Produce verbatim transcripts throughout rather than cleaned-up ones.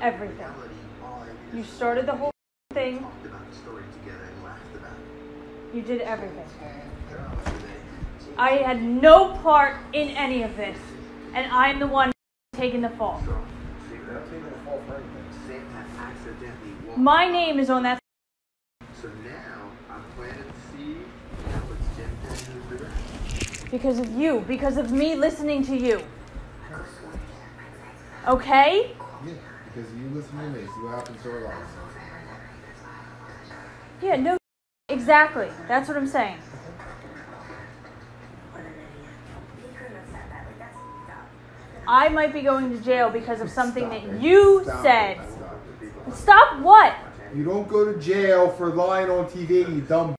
everything. You started the whole thing. You did everything. I had no part in any of this, and I'm the one taking the fall. My name is on that. So now I'm planning to see how it's Jim. Because of you, because of me listening to you. Okay? Yeah, because you listen to me, see what happens to our lives. Yeah, no, exactly. That's what I'm saying. I might be going to jail because of something Stop that it. you Stop said. it. Stop it. Stop what? You don't go to jail for lying on T V, you dumb.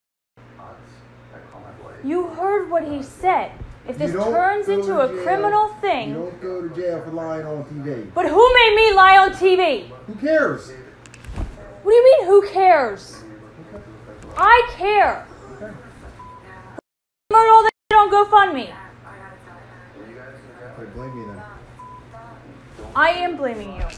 You heard what he said. If this You don't turns go into to a jail. criminal You thing... don't go to jail for lying on T V. But who made me lie on T V? Who cares? What do you mean, who cares? I care. Okay. Promote all that shit on GoFundMe. I blame you then. I am blaming you.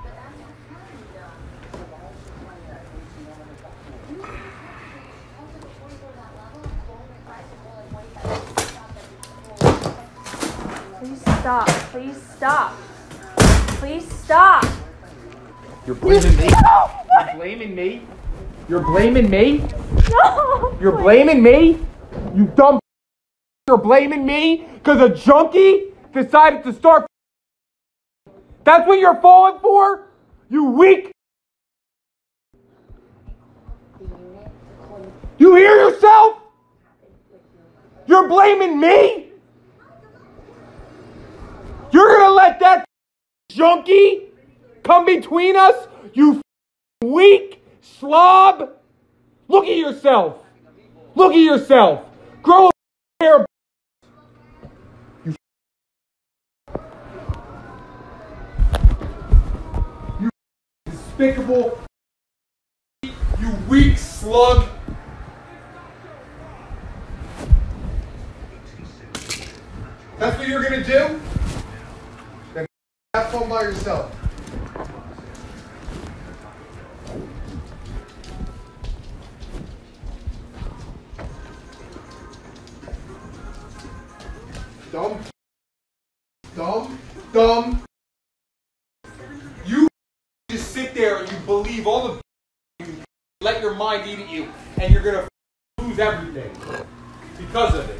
Please stop. Please stop. Please stop. You're blaming me? No! You're blaming me? You're blaming me? No! You're blaming me? You dumb. You're blaming me because a junkie decided to start. That's what you're falling for? You weak. You hear yourself? You're blaming me? You're gonna let that junkie come between us? You weak slob? Look at yourself. Look at yourself. Grow a pair of. You You despicable. You weak slug. That's what you're gonna do? Then have fun by yourself. Dumb. Dumb. Dumb. You just sit there and you believe all the you let your mind eat at you, and you're gonna lose everything because of it.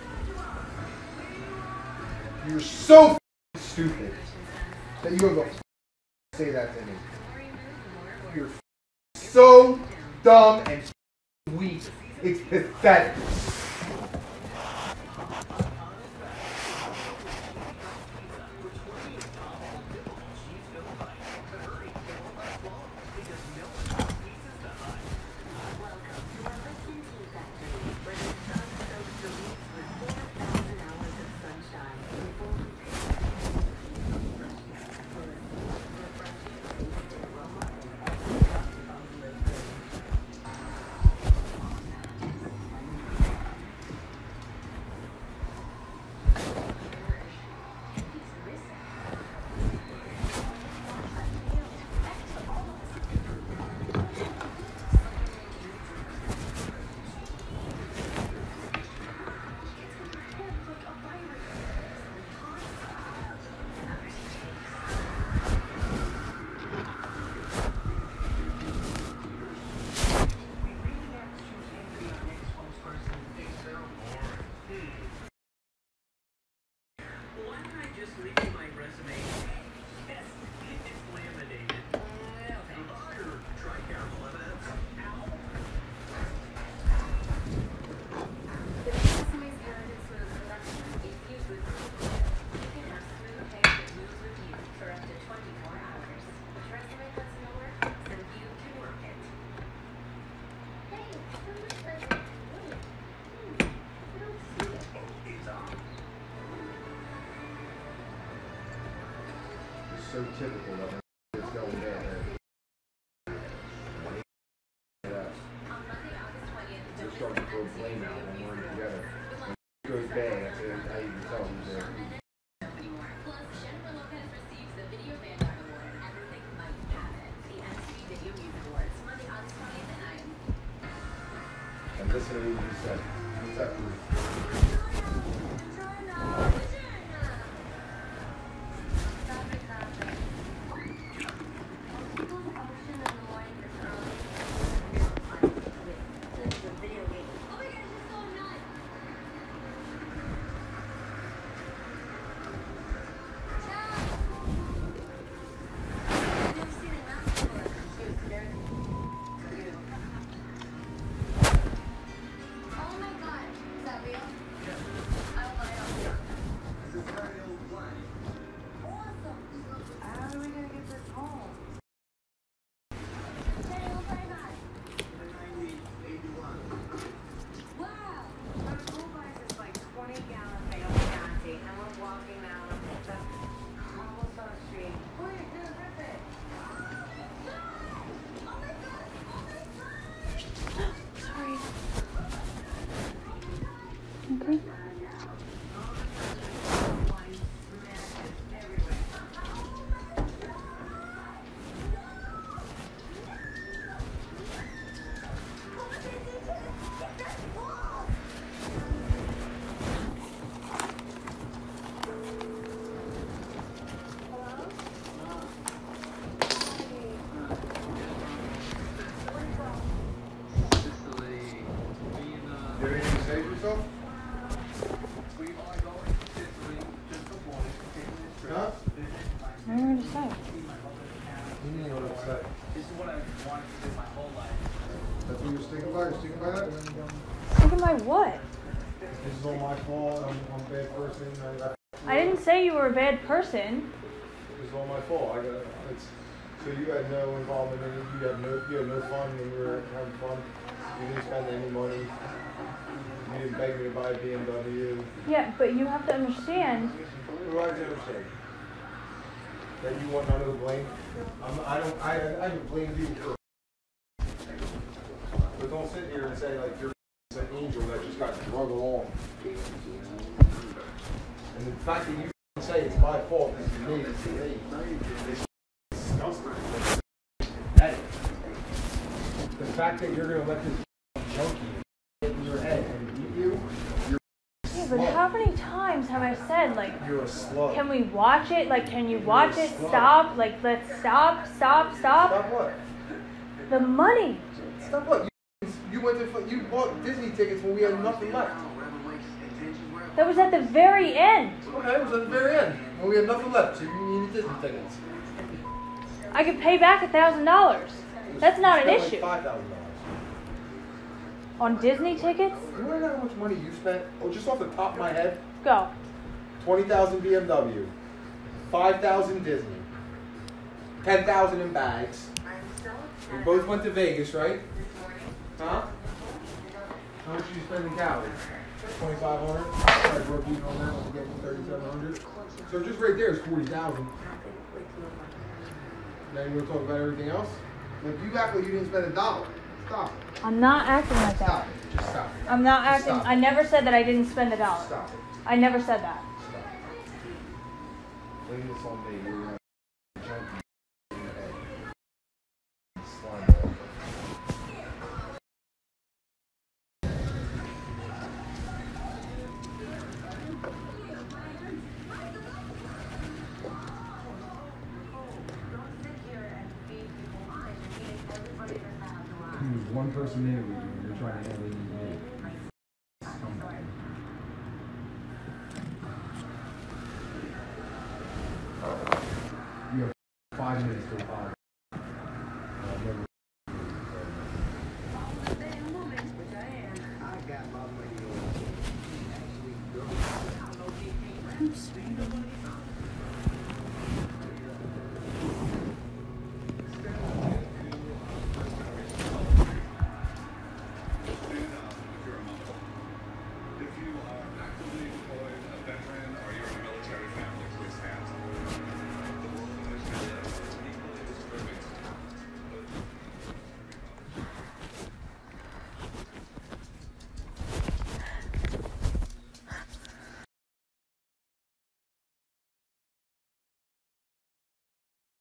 You're so stupid that you would go say that to me. You're so dumb and weak. It's pathetic. So typical of it. It's going down there. They're starting to throw blame out when we're together. When it goes bad, that's how you can tell who's there. Okay. You have anything to say for yourself? Huh? What are you going to say? You didn't know what to say. This is what I wanted to do my whole life. That's what you're sticking by? You're sticking by that? Thinking by what? This is all my fault. I'm, I'm a bad person. I, I, I didn't say you were a bad person. This is all my fault. I got. It's, so you had no involvement in it. You had no. You had no fun when you were having fun. You didn't spend any money. You didn't beg me to buy a B M W. Yeah, but you have to understand. What do I have to understand? That you want none of the blame. I'm, I don't. I. I don't blame you for. But don't sit here and say like you're an angel that just got drug along. And the fact that you say it's my fault is me. It's me. It's disgusting. That is. The fact that you're gonna let this junkie get in your head and beat you, you're Yeah, but how many times have I said, like, you're a slug. can we watch it? Like, can you watch You're a it? slug. Stop. Like, let's stop, stop, stop. Stop what? The money. Stop what? You, you went to you bought Disney tickets when we had nothing left. That was at the very end. Okay, it was at the very end when we had nothing left, so you needed Disney tickets. I could pay back a thousand dollars. That's not an You spent issue. like Five thousand dollars. On Disney tickets? You want to know how much money you spent? Oh, just off the top of my head, Go. twenty thousand B M W, five thousand Disney, ten thousand in bags. We both went to Vegas, right? Huh? How much did you spend in Cali? twenty-five hundred. I broke even on that one to get to thirty-seven hundred. So just right there is forty thousand. Now you want to talk about everything else? Like you act like you didn't spend a dollar. Stop it. I'm not acting like Stop that. it. Just stop it. I'm not Just acting. stop I never said that I didn't spend a dollar. Stop it. I never said that. Stop it. Leave this on me. You're gonna junkie in your head. Slime ball. There's one person there with you, and you're trying to handle it.